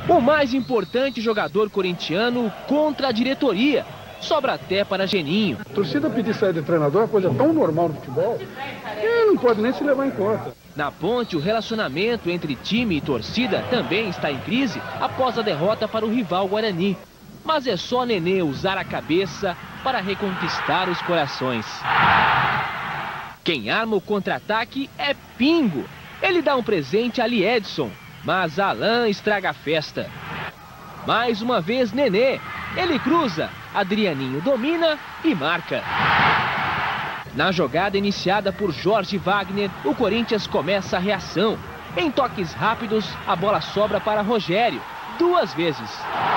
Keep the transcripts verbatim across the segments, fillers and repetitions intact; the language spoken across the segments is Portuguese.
O mais importante jogador corintiano contra a diretoria. Sobra até para Geninho. A torcida pedir saída de treinador é uma coisa tão normal no futebol que não pode nem se levar em conta. Na Ponte, o relacionamento entre time e torcida também está em crise após a derrota para o rival Guarani. Mas é só Nenê usar a cabeça para reconquistar os corações. Quem arma o contra-ataque é Pingo. Ele dá um presente a Liedson, mas Alain estraga a festa. Mais uma vez Nenê. Ele cruza, Adrianinho domina e marca. Na jogada iniciada por Jorge Wagner, o Corinthians começa a reação. Em toques rápidos, a bola sobra para Rogério, duas vezes.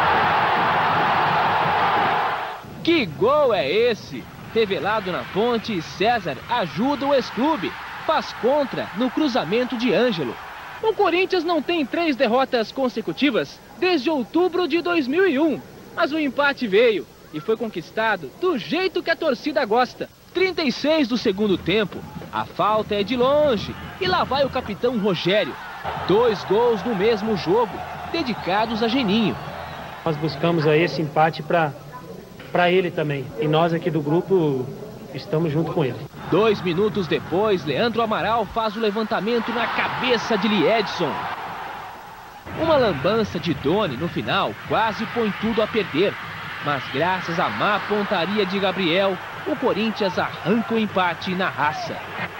Que gol é esse? Revelado na Ponte, César ajuda o ex-clube. Faz contra no cruzamento de Ângelo. O Corinthians não tem três derrotas consecutivas desde outubro de dois mil e um. Mas o empate veio e foi conquistado do jeito que a torcida gosta. trinta e seis do segundo tempo. A falta é de longe. E lá vai o capitão Rogério. Dois gols no mesmo jogo, dedicados a Geninho. Nós buscamos aí esse empate para para ele também. E nós aqui do grupo estamos junto com ele. Dois minutos depois, Leandro Amaral faz o levantamento na cabeça de Liedson. Uma lambança de Doni no final quase põe tudo a perder. Mas graças à má pontaria de Gabriel, o Corinthians arranca o empate na raça.